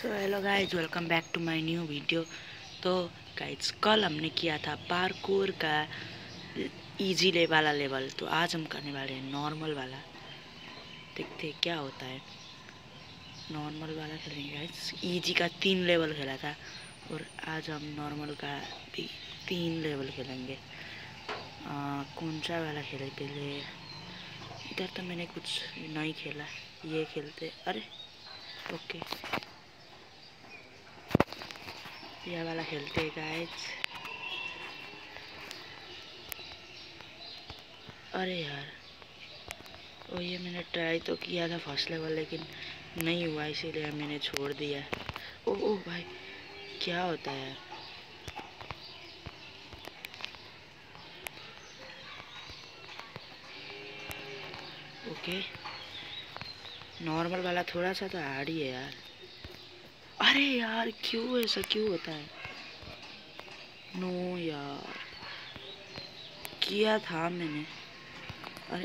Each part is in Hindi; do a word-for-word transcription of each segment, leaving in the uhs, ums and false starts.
So hello guys, welcome back to my new video. तो गाइज कल हमने किया था पार्कोर का इजी ले वाला लेवल, तो आज हम करने वाले हैं नॉर्मल वाला। देखते हैं क्या होता है। नॉर्मल वाला खेलेंगे गाइज। इजी का तीन लेवल खेला था और आज हम नॉर्मल का भी तीन लेवल खेलेंगे। आ, कौन सा वाला खेले पहले? इधर तो मैंने कुछ नहीं खेला, ये खेलते। अरे ओके, ये वाला खेलते हैं गाइज। अरे यार, ओ ये मैंने ट्राई तो किया था फर्स्ट लेवल, लेकिन नहीं हुआ, इसीलिए मैंने छोड़ दिया। ओ ओ भाई, क्या होता है यार? ओके, नॉर्मल वाला थोड़ा सा तो हार्ड ही है यार। अरे यार, क्यों ऐसा क्यों होता है? नो यार, किया था मैंने। अरे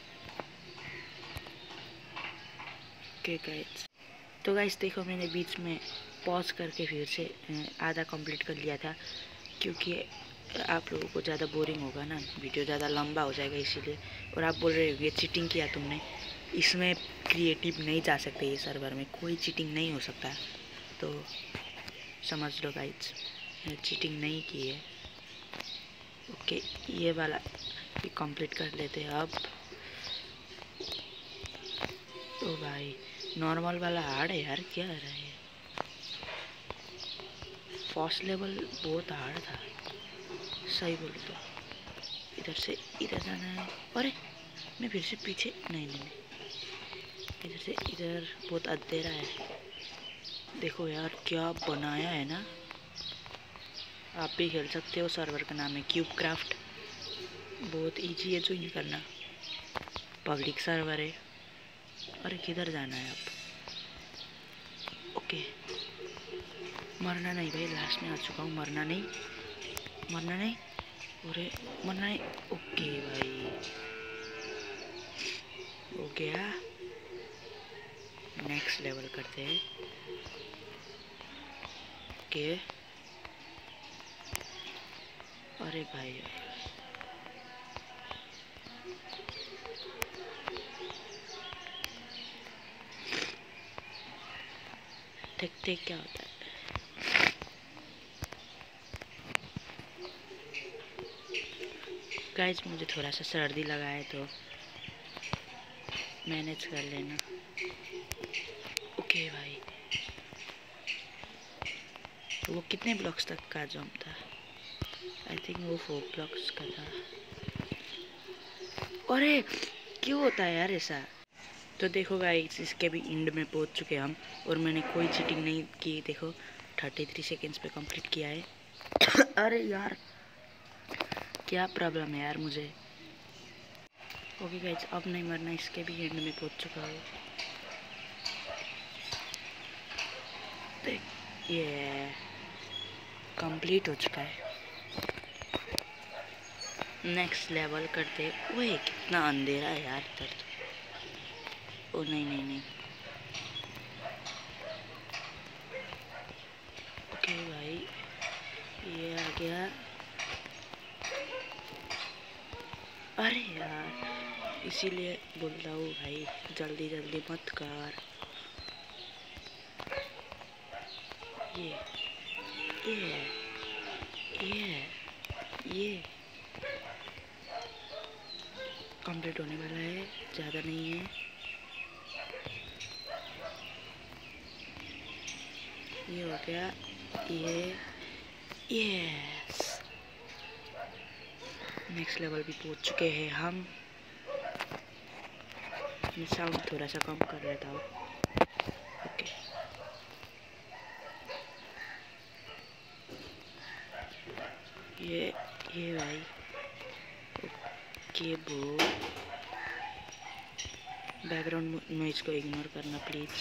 ओके गाइस, तो गाइस देखो, मैंने बीच में पॉज करके फिर से आधा कंप्लीट कर लिया था, क्योंकि आप लोगों को ज़्यादा बोरिंग होगा ना, वीडियो ज़्यादा लंबा हो जाएगा इसीलिए। और आप बोल रहे हो ये चीटिंग किया तुमने, इसमें क्रिएटिव नहीं जा सकते, ये सर्वर में कोई चीटिंग नहीं हो सकता, तो समझ लो गाइज, चीटिंग नहीं की है। ओके, ये वाला भी कंप्लीट कर लेते हैं अब। तो भाई नॉर्मल वाला हार्ड है यार, क्या है ये? फर्स्ट लेवल बहुत हार्ड था, सही बोलूँ तो। इधर से इधर जाना है। अरे मैं फिर से पीछे, नहीं नहीं नहीं, इधर से इधर। बहुत अंधेरा है। देखो यार क्या बनाया है ना, आप भी खेल सकते हो। सर्वर का नाम है क्यूब क्राफ्ट, बहुत इजी है ज्वाइन करना, पब्लिक सर्वर है। अरे किधर जाना है आप? ओके, मरना नहीं भाई, लास्ट में आ चुका हूँ। मरना नहीं, मरना नहीं, अरे मरना नहीं। ओके भाई, हो गया। नेक्स्ट लेवल करते हैं। ओके, अरे भाई, देखते क्या होता है। गाइज मुझे थोड़ा सा सर्दी लगा है, तो मैनेज कर लेना। ओके भाई, तो वो कितने ब्लॉक्स तक का जंप था? आई थिंक वो फोर ब्लॉक्स का था। अरे क्यों होता है यार ऐसा? तो देखो गाइस, इसके भी एंड में पहुंच चुके हम, और मैंने कोई चीटिंग नहीं की। देखो थर्टी थ्री सेकेंड्स पे कंप्लीट किया है। अरे यार, क्या प्रॉब्लम है यार मुझे? ओके गाइस, अब नहीं मरना, इसके भी एंड में पहुंच चुका हूँ। देख, ये कंप्लीट हो चुका है। नेक्स्ट लेवल करते। ओए कितना अंधेरा है यार इधर तो। ओ नहीं नहीं नहीं, ओके भाई, ये आ गया। अरे यार, इसीलिए बोल रहा हूँ भाई, जल्दी जल्दी मत कर। ये ये ये ये कंप्लीट होने वाला है, ज़्यादा नहीं है। ये हो गया, ये यस, नेक्स्ट लेवल भी पहुंच चुके हैं हम। मैं साउंड थोड़ा सा कम कर लेता हूँ। ओके, ये ये भाई, ओके ब्रो, बैकग्राउंड नॉइज को इग्नोर करना प्लीज़।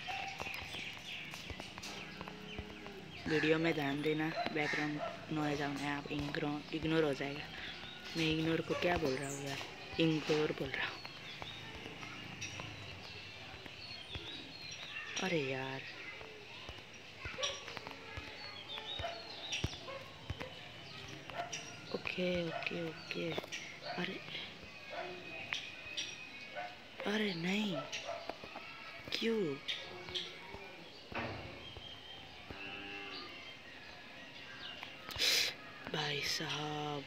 वीडियो में ध्यान देना, बैकग्राउंड नॉइज आना आप इग्नोर इग्नोर हो जाएगा। मैं इग्नोर को क्या बोल रहा हूँ यार, इग्नोर बोल रहा हूँ। अरे यार, ओके ओके ओके। अरे अरे नहीं, क्यों? भाई साहब,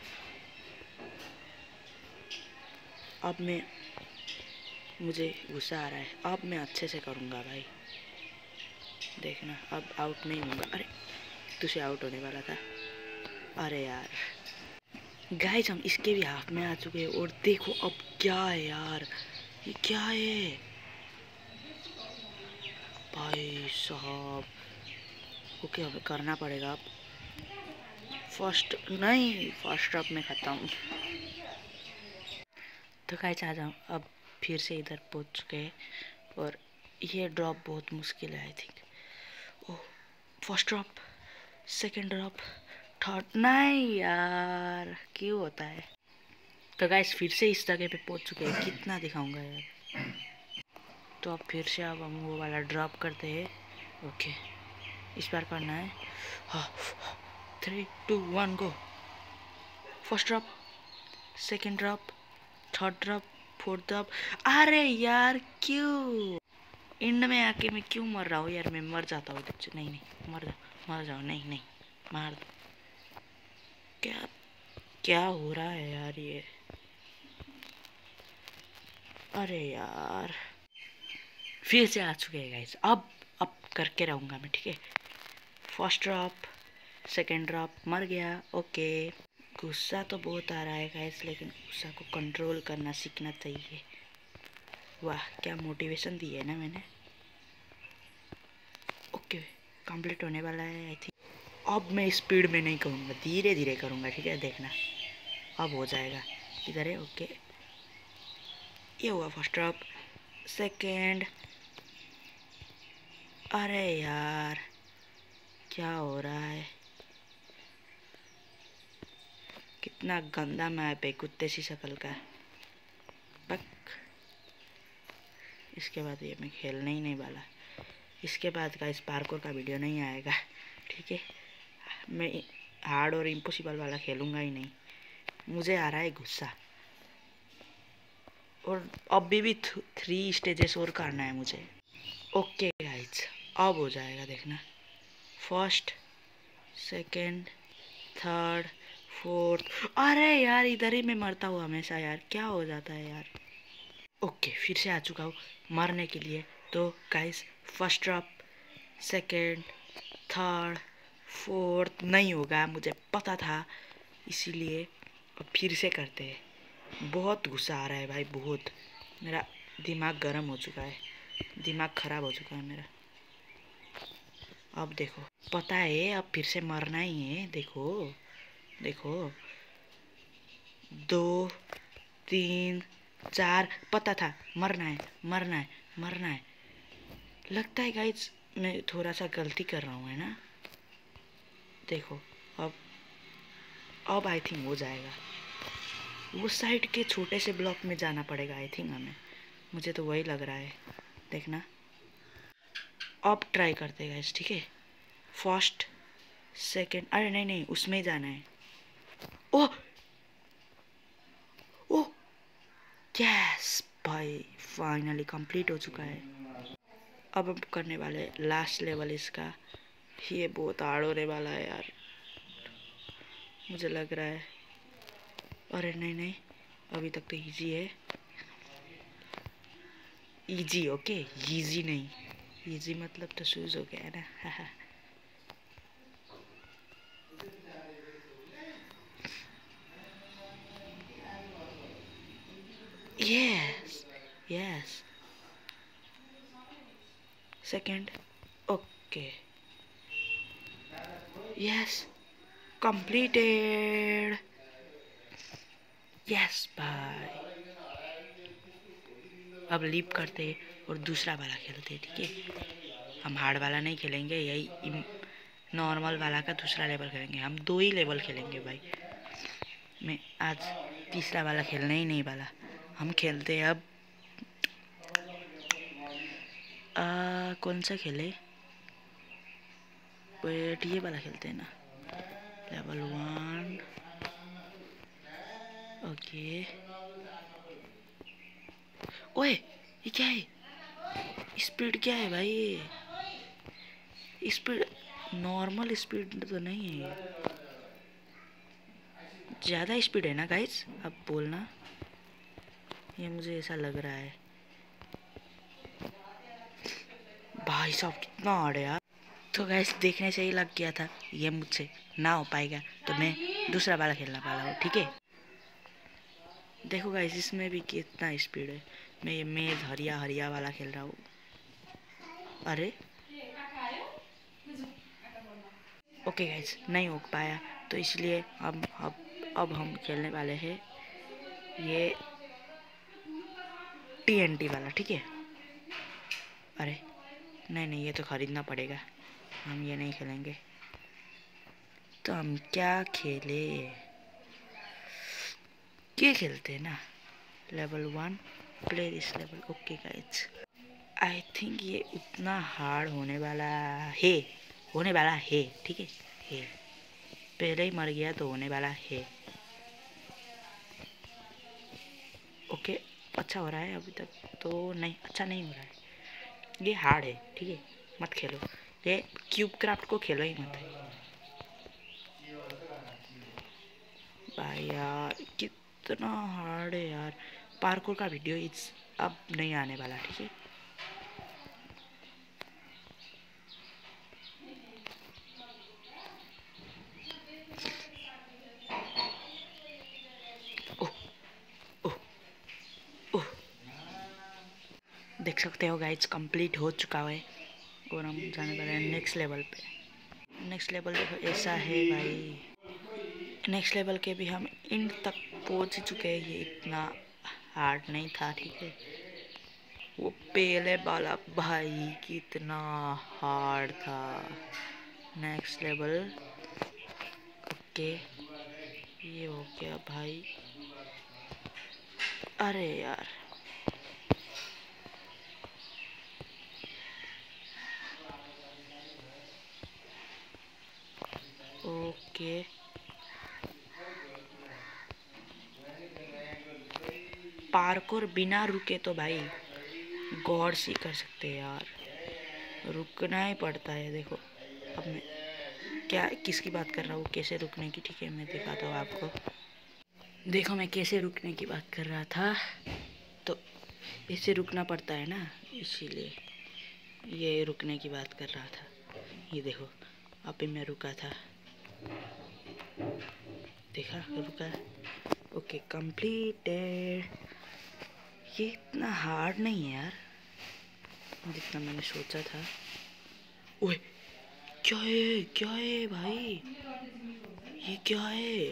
अब मैं मुझे गुस्सा आ रहा है। अब मैं अच्छे से करूँगा भाई, देखना अब आउट नहीं होगा। अरे तुझे आउट होने वाला था। अरे यार गाइस, हम इसके भी हाफ में आ चुके हैं और देखो अब क्या है यार, ये क्या है भाई साहब। ओके हमें करना पड़ेगा अब। फर्स्ट नहीं, फर्स्ट अप में खत्म। तो गाइस आ जाओ, अब फिर से इधर पहुंच चुके हैं और ये ड्रॉप बहुत मुश्किल है I think. Oh first drop, second drop, third, नहीं यार क्यों होता है। तो गाइस फिर से इस जगह पे पहुंच चुके हैं, कितना दिखाऊंगा यार। तो अब फिर से अब हम वो वाला ड्रॉप करते हैं। ओके इस बार करना है। हाँ three two one go. First drop, second drop, third drop, fourth drop. अरे यार क्यों एंड में आके मैं क्यों मर रहा हूँ यार। मैं मर जाता हूँ इधर से। नहीं नहीं मर जाओ मर जाओ, नहीं नहीं मार दो। क्या क्या हो रहा है यार ये। अरे यार फिर से आ चुके हैं गाइस। अब अब करके रहूँगा मैं, ठीक है। फर्स्ट ड्रॉप, सेकंड ड्रॉप, मर गया। ओके गुस्सा तो बहुत आ रहा है गाइस, लेकिन गुस्सा को कंट्रोल करना सीखना चाहिए। वाह क्या मोटिवेशन दी है ना मैंने। ओके कंप्लीट होने वाला है आई थिंक। अब मैं स्पीड में नहीं करूँगा, धीरे धीरे करूँगा, ठीक है देखना अब हो जाएगा। इधर है ओके, ये हुआ फर्स्ट ड्रॉप, सेकेंड। अरे यार क्या हो रहा है, कितना गंदा मैप है, कुत्ते सी शक्ल का। बक इसके बाद ये मैं खेलने ही नहीं वाला। इसके बाद का इस पार्कोर का वीडियो नहीं आएगा, ठीक है। मैं हार्ड और इम्पॉसिबल वाला खेलूँगा ही नहीं। मुझे आ रहा है गुस्सा, और अभी भी थ्री स्टेजेस और करना है मुझे। ओके गाइस अब हो जाएगा देखना। First, second, third, fourth. अरे यार इधर ही मैं मरता हूँ हमेशा यार, क्या हो जाता है यार। ओके फिर से आ चुका हूँ मरने के लिए। तो guys first drop, second, third, fourth नहीं होगा, मुझे पता था, इसीलिए अब फिर से करते हैं। बहुत गुस्सा आ रहा है भाई, बहुत। मेरा दिमाग गर्म हो चुका है, दिमाग खराब हो चुका है मेरा। अब देखो पता है अब फिर से मरना ही है। देखो देखो दो तीन चार, पता था मरना है मरना है मरना है। लगता है गाइस मैं थोड़ा सा गलती कर रहा हूँ है ना। देखो अब अब आई थिंक हो जाएगा। वो साइड के छोटे से ब्लॉक में जाना पड़ेगा आई थिंक हमें, मुझे तो वही लग रहा है। देखना अब ट्राई करते गाइस, ठीक है। फर्स्ट, सेकंड, अरे नहीं नहीं उसमें ही जाना है। ओह ओह यस भाई फाइनली कंप्लीट हो चुका है। अब हम करने वाले लास्ट लेवल इसका। ये बहुत हार्ड होने वाला है यार, मुझे लग रहा है। अरे नहीं नहीं अभी तक तो इजी है। इजी ओके, इजी नहीं, इजी मतलब तो शूज हो गया ना। Yes yes second okay yes completed. Yes भाई अब लीप करते और दूसरा वाला खेलते, ठीक है। हम हार्ड वाला नहीं खेलेंगे, यही नॉर्मल वाला का दूसरा लेवल खेलेंगे। हम दो ही लेवल खेलेंगे भाई, मैं आज तीसरा वाला खेलने ही नहीं वाला। हम खेलते अब आ, कौन सा खेले, वेट ये वाला खेलते हैं ना, लेवल वन। ओके। ओए ये क्या है? स्पीड क्या है भाई? स्पीड नॉर्मल स्पीड तो नहीं है ये, ज़्यादा स्पीड है ना गाइस? अब बोलना, ये मुझे ऐसा लग रहा है। भाई साहब कितना हार्ड है यार। तो गाइस देखने से ही लग गया था ये मुझसे ना हो पाएगा, तो मैं दूसरा वाला खेलना वाला हूँ, ठीक है? देखो गाइस इसमें भी कितना स्पीड है। मैं ये मेज हरिया हरिया वाला खेल रहा हूँ। अरे ओके गाइस नहीं हो पाया, तो इसलिए अब अब अब हम खेलने वाले हैं ये टी एन टी वाला, ठीक है? अरे नहीं नहीं, ये तो खरीदना पड़ेगा, हम ये नहीं खेलेंगे। तो हम क्या खेले? ये खेलते हैं ना, level one, play this level. Okay guys I think ये उतना हार्ड होने वाला है, होने वाला है, ठीक है? है, पहले ही मर गया तो होने वाला है। ओके अच्छा हो रहा है अभी तक तो। नहीं अच्छा नहीं हो रहा है, ये हार्ड है, ठीक है? मत खेलो ये क्यूब क्राफ्ट को, खेलो ही मत भाई यार। कितना हार्ड है यार। पार्कोर का वीडियो इस अब नहीं आने वाला, ठीक है? ओह ओह ओह, देख सकते हो गाइस कंप्लीट हो चुका है और हम जाने वाले हैं नेक्स्ट लेवल पे। नेक्स्ट लेवल देखो ऐसा है भाई, नेक्स्ट लेवल के भी हम इन तक पहुंच चुके हैं। ये इतना हार्ड नहीं था, ठीक है? वो पहले वाला भाई कितना हार्ड था। नेक्स्ट लेवल ओके, ये हो गया भाई। अरे यार ओके, पार्कोर बिना रुके तो भाई गॉड सी कर सकते हैं यार, रुकना ही पड़ता है। देखो अब मैं क्या किसकी बात कर रहा हूँ, कैसे रुकने की, ठीक है? मैं दिखाता हूँ आपको। देखो मैं कैसे रुकने की बात कर रहा था, तो ऐसे रुकना पड़ता है ना, इसीलिए ये रुकने की बात कर रहा था। ये देखो अभी मैं रुका था, देखा रुका। Okay completed. ये इतना हार्ड नहीं है यार जितना मैंने सोचा था। ओए क्या है, क्या है भाई, ये क्या है?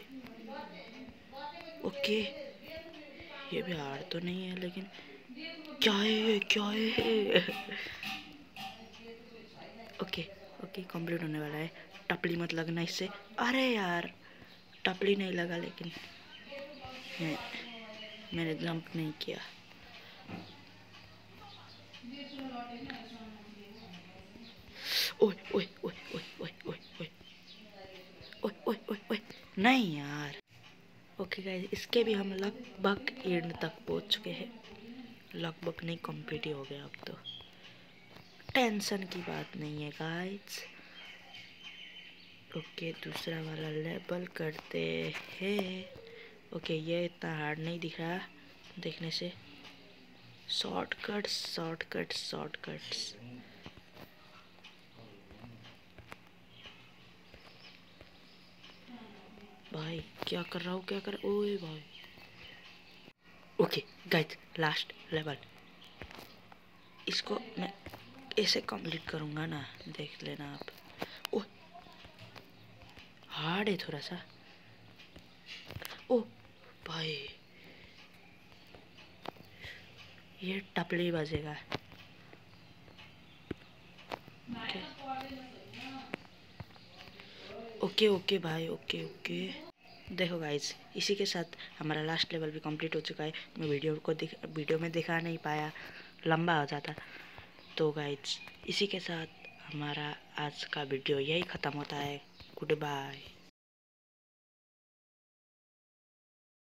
ओके ये भी हार्ड तो नहीं है, लेकिन क्या है, क्या है? ओके ओके कंप्लीट होने वाला है। टपली मत लगना इससे। अरे यार टपली नहीं लगा, लेकिन मैं मैंने जंप नहीं किया। ओए ओए ओए ओए ओए ओए ओए ओए ओए ओए ओए नहीं यार। ओके गाइस इसके भी हम लगभग एंड तक पहुंच चुके हैं, लगभग नहीं कंप्लीट ही हो गया अब तो। टेंशन की बात नहीं है गाइस। ओके दूसरा वाला लेवल करते हैं। ओके ये इतना हार्ड नहीं दिख रहा देखने से। शॉर्टकट्स शॉर्टकट्स शॉर्टकट्स भाई क्या कर रहा हूँ, क्या कर, ओए भाई। ओके गाइस लास्ट लेवल, इसको मैं ऐसे कंप्लीट करूँगा ना, देख लेना आप। ओह हार्ड है थोड़ा सा। ओह भाई ये टपली बजेगा। ओके ओके भाई ओके ओके। देखो गाइस इसी के साथ हमारा लास्ट लेवल भी कंप्लीट हो चुका है। मैं वीडियो को दिख वीडियो में दिखा नहीं पाया, लंबा हो जाता। तो गाइस इसी के साथ हमारा आज का वीडियो यही ख़त्म होता है। Good bye.